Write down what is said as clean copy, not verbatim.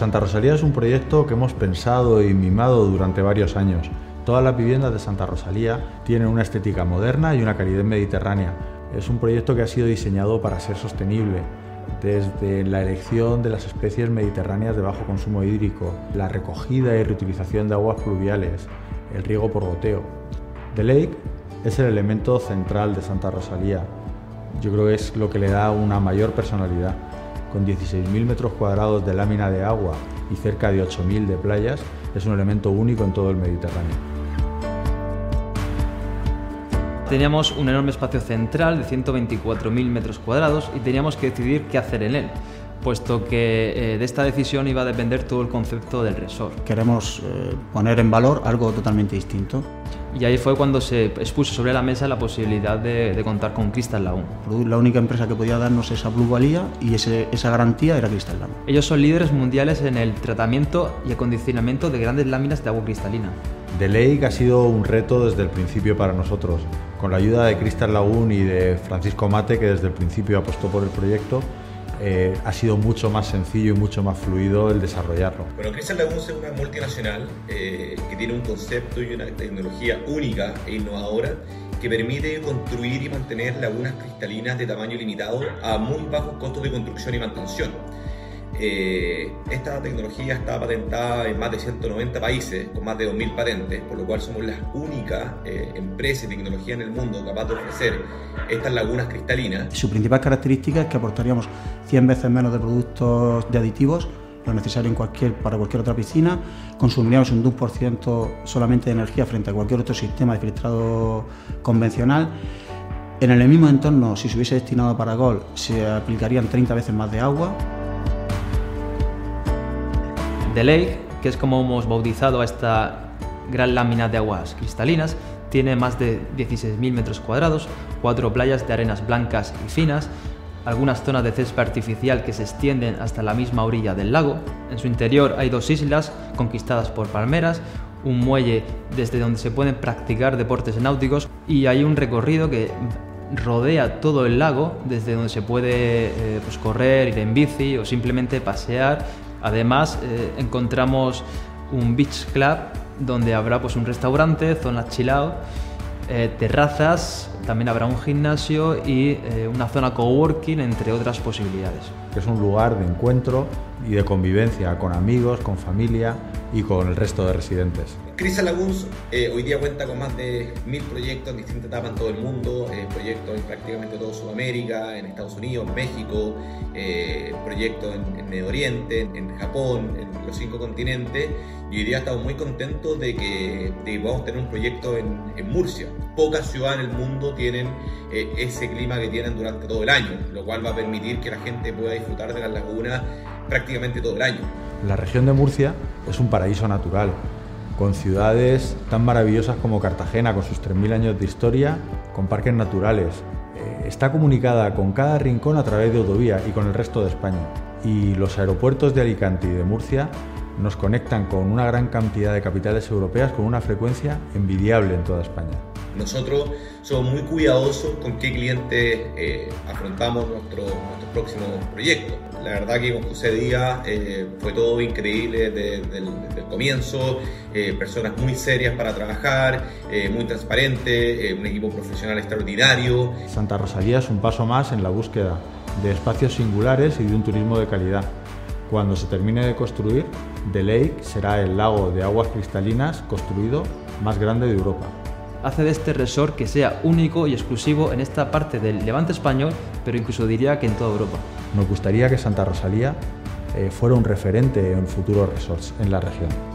Santa Rosalía es un proyecto que hemos pensado y mimado durante varios años. Todas las viviendas de Santa Rosalía tienen una estética moderna y una calidez mediterránea. Es un proyecto que ha sido diseñado para ser sostenible, desde la elección de las especies mediterráneas de bajo consumo hídrico, la recogida y reutilización de aguas pluviales, el riego por goteo. The Lake es el elemento central de Santa Rosalía. Yo creo que es lo que le da una mayor personalidad. Con 16.000 metros cuadrados de lámina de agua y cerca de 8.000 de playas, es un elemento único en todo el Mediterráneo. Teníamos un enorme espacio central de 124.000 metros cuadrados y teníamos que decidir qué hacer en él, puesto que de esta decisión iba a depender todo el concepto del resort. Queremos poner en valor algo totalmente distinto. Y ahí fue cuando se expuso sobre la mesa la posibilidad de contar con Crystal Lagoon. La única empresa que podía darnos esa plusvalía y esa garantía era Crystal Lagoon. Ellos son líderes mundiales en el tratamiento y acondicionamiento de grandes láminas de agua cristalina. The Lake ha sido un reto desde el principio para nosotros. Con la ayuda de Crystal Lagoon y de Francisco Mate, que desde el principio apostó por el proyecto, ha sido mucho más sencillo y mucho más fluido el desarrollarlo. Bueno, Crystal Lagoon es una multinacional que tiene un concepto y una tecnología única e innovadora que permite construir y mantener lagunas cristalinas de tamaño limitado a muy bajos costos de construcción y mantención. Esta tecnología está patentada en más de 190 países, con más de 2.000 patentes, por lo cual somos las únicas empresas de tecnología en el mundo capaz de ofrecer estas lagunas cristalinas. Su principal característica es que aportaríamos 100 veces menos de productos de aditivos, lo necesario para cualquier otra piscina, consumiríamos un 2% solamente de energía frente a cualquier otro sistema de filtrado convencional. En el mismo entorno, si se hubiese destinado para golf, se aplicarían 30 veces más de agua. The Lake, que es como hemos bautizado a esta gran lámina de aguas cristalinas, tiene más de 16.000 metros cuadrados, 4 playas de arenas blancas y finas, algunas zonas de césped artificial que se extienden hasta la misma orilla del lago. En su interior hay 2 islas conquistadas por palmeras, un muelle desde donde se pueden practicar deportes náuticos y hay un recorrido que rodea todo el lago, desde donde se puede correr, ir en bici o simplemente pasear. Además, encontramos un beach club donde habrá un restaurante, zonas chill out, terrazas, también habrá un gimnasio y una zona coworking, entre otras posibilidades. Es un lugar de encuentro y de convivencia con amigos, con familia y con el resto de residentes. Crystal Lagoon hoy día cuenta con más de 1.000 proyectos en distintas etapas en todo el mundo, proyectos en prácticamente toda Sudamérica, en Estados Unidos, México, proyectos en Medio Oriente, en Japón, en los 5 continentes, y hoy día estamos muy contentos de que vamos a tener un proyecto en Murcia. Pocas ciudades en el mundo tienen ese clima que tienen durante todo el año, lo cual va a permitir que la gente pueda disfrutar de las lagunas prácticamente todo el año. La región de Murcia es un paraíso natural, con ciudades tan maravillosas como Cartagena, con sus 3.000 años de historia, con parques naturales. Está comunicada con cada rincón a través de autovía y con el resto de España. Y los aeropuertos de Alicante y de Murcia nos conectan con una gran cantidad de capitales europeas con una frecuencia envidiable en toda España. Nosotros somos muy cuidadosos con qué clientes afrontamos nuestros próximos proyectos. La verdad que con José Díaz fue todo increíble desde el comienzo, personas muy serias para trabajar, muy transparentes, un equipo profesional extraordinario. Santa Rosalía es un paso más en la búsqueda de espacios singulares y de un turismo de calidad. Cuando se termine de construir, The Lake será el lago de aguas cristalinas construido más grande de Europa. Hace de este resort que sea único y exclusivo en esta parte del Levante español, pero incluso diría que en toda Europa. Nos gustaría que Santa Rosalía fuera un referente en futuros resorts en la región.